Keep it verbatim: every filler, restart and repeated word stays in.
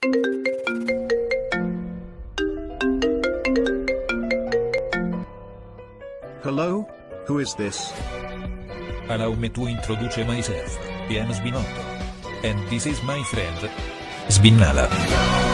Hello? Who is this? Allow me to introduce myself. I am Sbinotto. And this is my friend, Sbinnala.